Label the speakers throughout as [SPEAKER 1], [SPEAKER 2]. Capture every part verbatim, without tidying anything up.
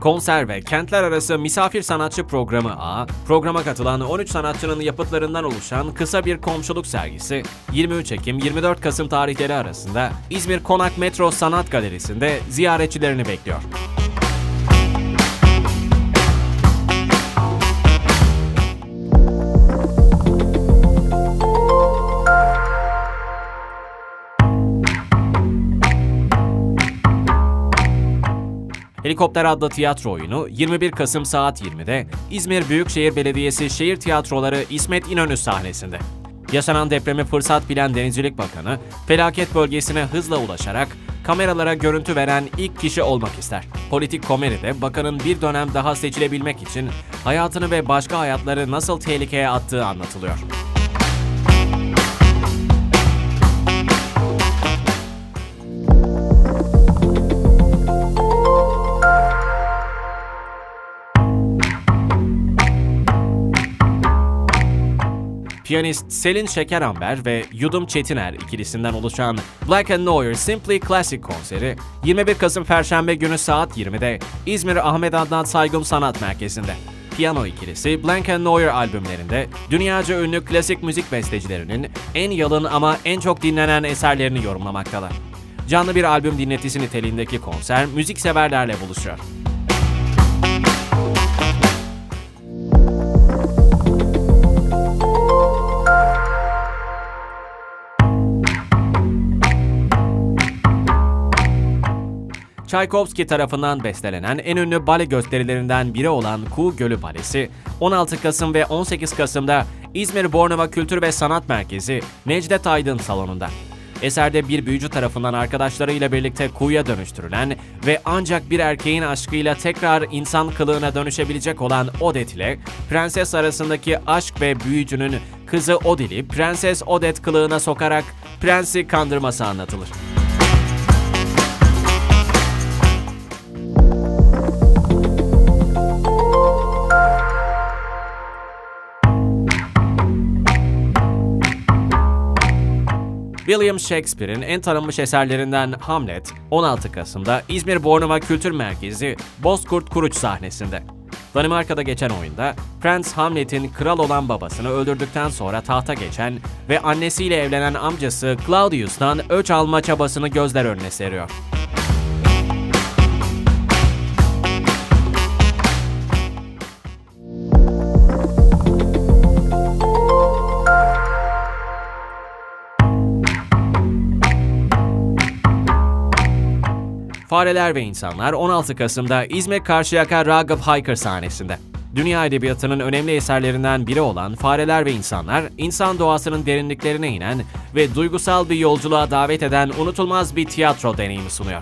[SPEAKER 1] Konser ve kentler arası misafir sanatçı programı A, programa katılan on üç sanatçının yapıtlarından oluşan kısa bir komşuluk sergisi, yirmi üç Ekim yirmi dört Kasım tarihleri arasında İzmir Konak Metro Sanat Galerisi'nde ziyaretçilerini bekliyor. Helikopter adlı tiyatro oyunu yirmi bir Kasım saat yirmide İzmir Büyükşehir Belediyesi Şehir Tiyatroları İsmet İnönü sahnesinde. Yaşanan depremi fırsat bilen Denizcilik Bakanı, felaket bölgesine hızla ulaşarak kameralara görüntü veren ilk kişi olmak ister. Politik komedide bakanın bir dönem daha seçilebilmek için hayatını ve başka hayatları nasıl tehlikeye attığı anlatılıyor. Piyanist Selin Şekeramber ve Yudum Çetiner ikilisinden oluşan Black and Noir Simply Classic konseri yirmi bir Kasım Perşembe günü saat yirmide İzmir Ahmet Adnan Saygun Sanat Merkezi'nde. Piyano ikilisi Black and Noir albümlerinde dünyaca ünlü klasik müzik bestecilerinin en yalın ama en çok dinlenen eserlerini yorumlamaktalar. Canlı bir albüm dinletisi niteliğindeki konser müzikseverlerle buluşuyor. Tchaikovsky tarafından bestelenen en ünlü bale gösterilerinden biri olan Kuğu Gölü Balesi, on altı Kasım ve on sekiz Kasım'da İzmir Bornova Kültür ve Sanat Merkezi Necdet Aydın Salonu'nda. Eserde bir büyücü tarafından arkadaşlarıyla birlikte kuğuya dönüştürülen ve ancak bir erkeğin aşkıyla tekrar insan kılığına dönüşebilecek olan Odet ile prenses arasındaki aşk ve büyücünün kızı Odil'i Prenses Odet kılığına sokarak prensi kandırması anlatılır. William Shakespeare'in en tanınmış eserlerinden Hamlet, on altı Kasım'da İzmir Bornova Kültür Merkezi Bozkurt Kuruç sahnesinde. Danimarka'da geçen oyunda, Prens Hamlet'in kral olan babasını öldürdükten sonra tahta geçen ve annesiyle evlenen amcası Claudius'tan öç alma çabasını gözler önüne seriyor. Fareler ve İnsanlar on altı Kasım'da İzmir Karşıyaka Ragıp Hayker sahnesinde. Dünya edebiyatının önemli eserlerinden biri olan Fareler ve İnsanlar, insan doğasının derinliklerine inen ve duygusal bir yolculuğa davet eden unutulmaz bir tiyatro deneyimi sunuyor.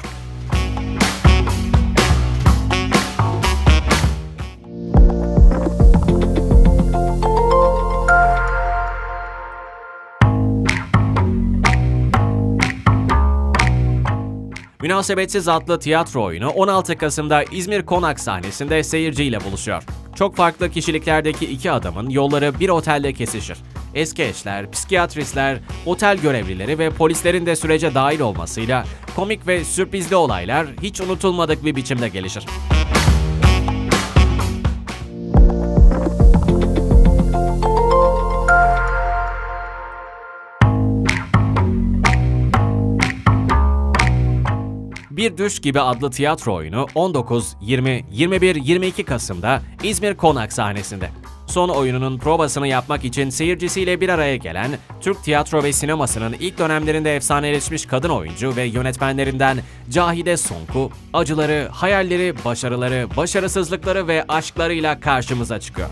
[SPEAKER 1] Münasebetsiz adlı tiyatro oyunu on altı Kasım'da İzmir Konak sahnesinde seyirciyle buluşuyor. Çok farklı kişiliklerdeki iki adamın yolları bir otelde kesişir. Eski eşler, psikiyatristler, otel görevlileri ve polislerin de sürece dahil olmasıyla komik ve sürprizli olaylar hiç unutulmadık bir biçimde gelişir. Bir Düş Gibi adlı tiyatro oyunu on dokuz, yirmi, yirmi bir, yirmi iki Kasım'da İzmir Konak sahnesinde. Son oyununun provasını yapmak için seyircisiyle bir araya gelen, Türk tiyatro ve sinemasının ilk dönemlerinde efsaneleşmiş kadın oyuncu ve yönetmenlerinden Cahide Sonku, acıları, hayalleri, başarıları, başarısızlıkları ve aşklarıyla karşımıza çıkıyor.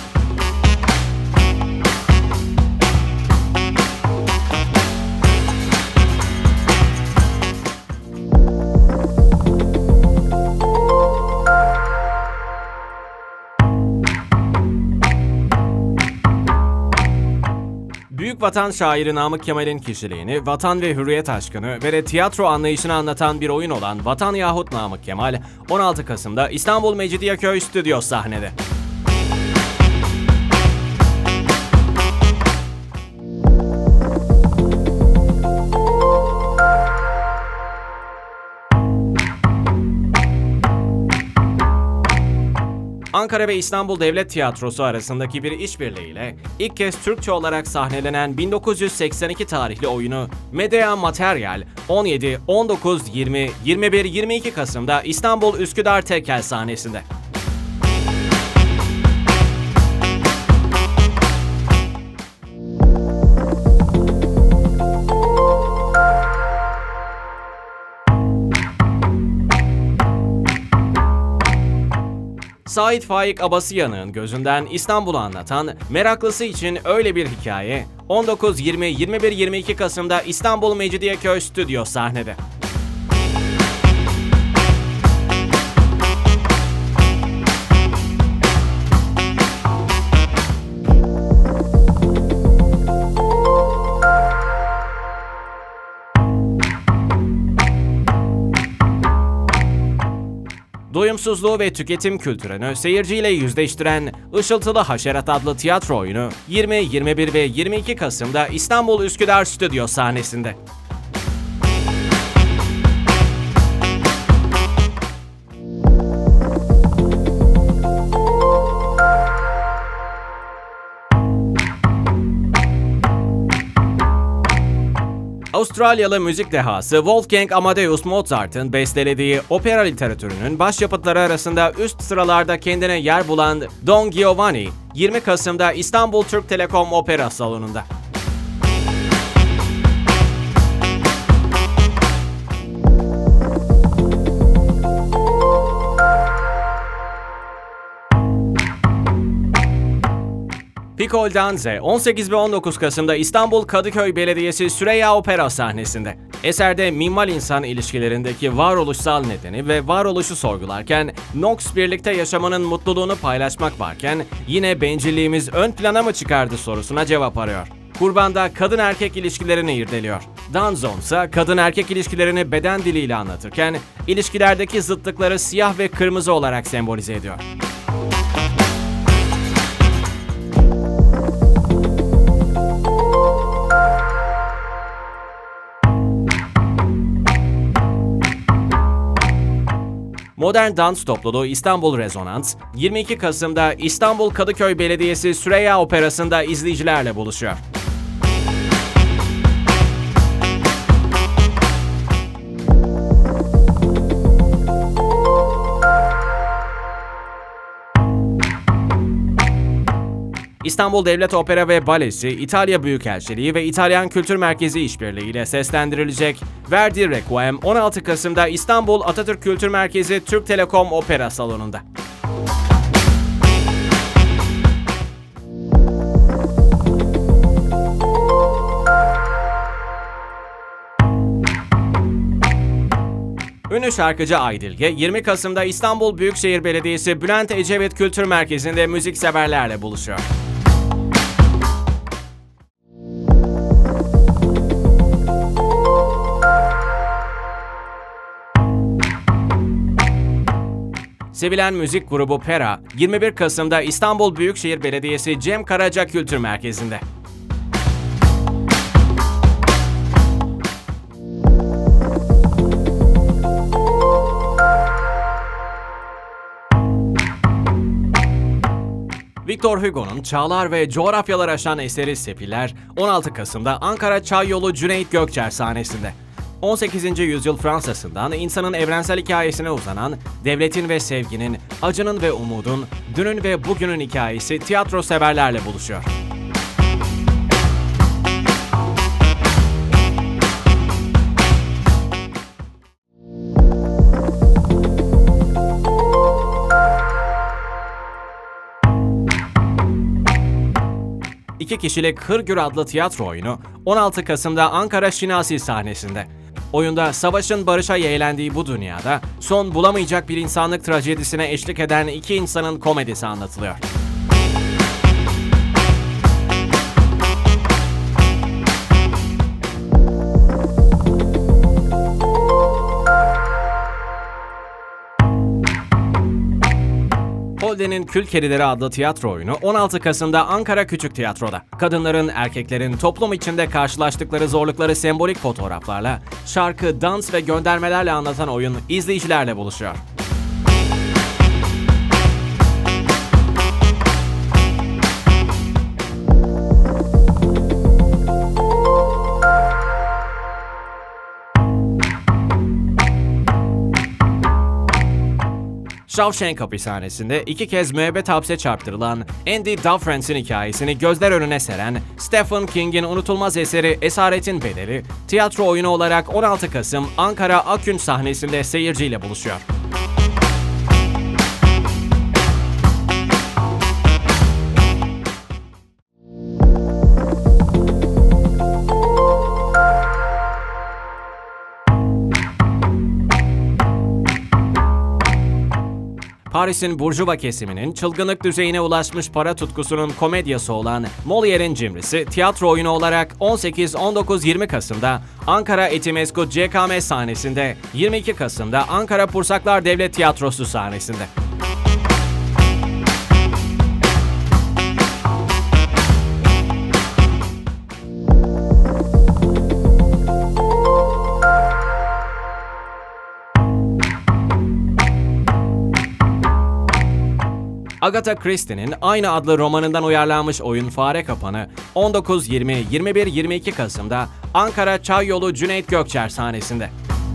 [SPEAKER 1] Büyük vatan şairi Namık Kemal'in kişiliğini, vatan ve hürriyet aşkını ve de tiyatro anlayışını anlatan bir oyun olan Vatan Yahut Namık Kemal, on altı Kasım'da İstanbul Mecidiyeköy Stüdyo sahnede. Ankara ve İstanbul Devlet Tiyatrosu arasındaki bir işbirliğiyle ilk kez Türkçe olarak sahnelenen bin dokuz yüz seksen iki tarihli oyunu Medea Materyal on yedi, on dokuz, yirmi, yirmi bir, yirmi iki Kasım'da İstanbul Üsküdar Tekel sahnesinde. Sait Faik Abasıyanık'ın gözünden İstanbul'u anlatan, meraklısı için öyle bir hikaye, on dokuz, yirmi, yirmi bir, yirmi iki Kasım'da İstanbul Mecidiyeköy Stüdyo sahnede. Doyumsuzluğu ve tüketim kültürünü seyirciyle yüzleştiren Işıltılı Haşerat adlı tiyatro oyunu yirmi, yirmi bir ve yirmi iki Kasım'da İstanbul Üsküdar Stüdyo sahnesinde. Avustralyalı müzik dehası Wolfgang Amadeus Mozart'ın bestelediği opera literatürünün başyapıtları arasında üst sıralarda kendine yer bulan Don Giovanni, yirmi Kasım'da İstanbul Türk Telekom Opera Salonu'nda. Picol Danze, on sekiz ve on dokuz Kasım'da İstanbul Kadıköy Belediyesi Süreyya Opera sahnesinde. Eserde minimal-insan ilişkilerindeki varoluşsal nedeni ve varoluşu sorgularken, Knox birlikte yaşamanın mutluluğunu paylaşmak varken, yine bencilliğimiz ön plana mı çıkardı sorusuna cevap arıyor. Kurbanda kadın-erkek ilişkilerini irdeliyor. Danzon ise kadın-erkek ilişkilerini beden diliyle anlatırken, ilişkilerdeki zıtlıkları siyah ve kırmızı olarak sembolize ediyor. Modern dans topluluğu İstanbul Rezonans, yirmi iki Kasım'da İstanbul Kadıköy Belediyesi Süreyya Operası'nda izleyicilerle buluşuyor. İstanbul Devlet Opera ve Balesi, İtalya Büyükelçiliği ve İtalyan Kültür Merkezi işbirliği ile seslendirilecek Verdi Requiem on altı Kasım'da İstanbul Atatürk Kültür Merkezi Türk Telekom Opera Salonu'nda. Ünlü şarkıcı Aydilge, yirmi Kasım'da İstanbul Büyükşehir Belediyesi Bülent Ecevit Kültür Merkezi'nde müzikseverlerle buluşuyor. Sevilen müzik grubu Pera, yirmi bir Kasım'da İstanbul Büyükşehir Belediyesi Cem Karaca Kültür Merkezi'nde. Victor Hugo'nun Çağlar ve Coğrafyalar Aşan eseri Sefiller, on altı Kasım'da Ankara Çayyolu Cüneyt Gökçer sahnesinde. on sekizinci yüzyıl Fransa'sından insanın evrensel hikayesine uzanan, devletin ve sevginin, acının ve umudun, dünün ve bugünün hikayesi tiyatro severlerle buluşuyor. İki kişilik Hırgür adlı tiyatro oyunu on altı Kasım'da Ankara Şinasi sahnesinde. Oyunda savaşın barışa yeğlendiği bu dünyada son bulamayacak bir insanlık trajedisine eşlik eden iki insanın komedisi anlatılıyor. Holden'in Kül Kedileri adlı tiyatro oyunu on altı Kasım'da Ankara Küçük Tiyatro'da. Kadınların, erkeklerin toplum içinde karşılaştıkları zorlukları sembolik fotoğraflarla, şarkı, dans ve göndermelerle anlatan oyun izleyicilerle buluşuyor. Shawshank hapishanesinde iki kez müebbet hapse çarptırılan Andy Dufresne'in hikayesini gözler önüne seren Stephen King'in unutulmaz eseri Esaretin Bedeli, tiyatro oyunu olarak on altı Kasım Ankara Akün sahnesinde seyirciyle buluşuyor. Paris'in burjuva kesiminin çılgınlık düzeyine ulaşmış para tutkusunun komedyası olan Molière'in Cimrisi tiyatro oyunu olarak on sekiz, on dokuz, yirmi Kasım'da Ankara Etimesgut C K M sahnesinde, yirmi iki Kasım'da Ankara Pursaklar Devlet Tiyatrosu sahnesinde. Agatha Christie'nin aynı adlı romanından uyarlanmış oyun Fare Kapanı on dokuz, yirmi, yirmi bir, yirmi iki Kasım'da Ankara Çayyolu Cüneyt Gökçer sahnesinde.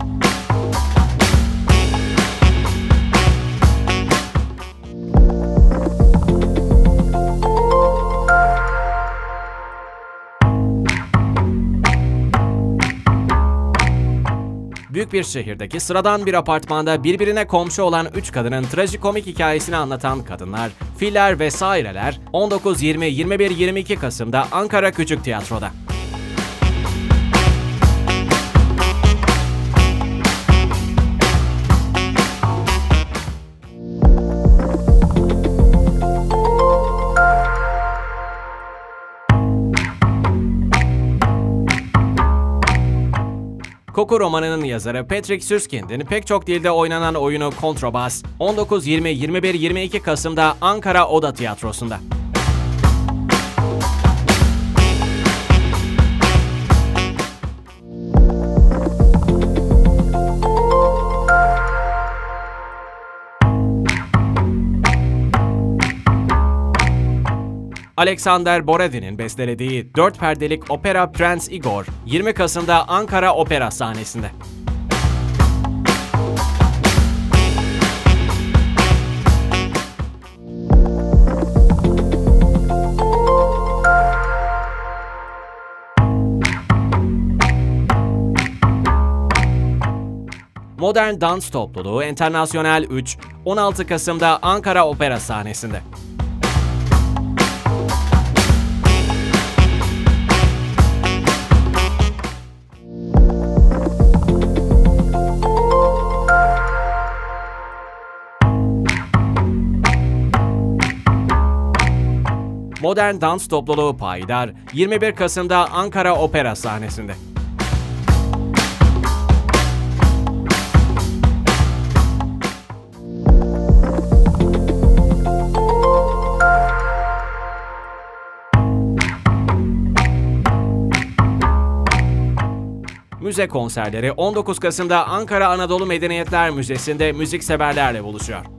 [SPEAKER 1] Büyük bir şehirdeki sıradan bir apartmanda birbirine komşu olan üç kadının trajikomik hikayesini anlatan Kadınlar, Filler ve Saireler on dokuz, yirmi, yirmi bir, yirmi iki Kasım'da Ankara Küçük Tiyatro'da. Koku romanının yazarı Patrick Süskind'in pek çok dilde oynanan oyunu Kontrabas on dokuz, yirmi, yirmi bir, yirmi iki Kasım'da Ankara Oda Tiyatrosu'nda. Alexander Borodin'in bestelediği dört perdelik opera Prens Igor, yirmi Kasım'da Ankara Opera sahnesinde. Modern Dans Topluluğu Enternasyonel üç, on altı Kasım'da Ankara Opera sahnesinde. Modern Dans Topluluğu Payidar, yirmi bir Kasım'da Ankara Opera sahnesinde. Müze konserleri on dokuz Kasım'da Ankara Anadolu Medeniyetler Müzesi'nde müzikseverlerle buluşuyor.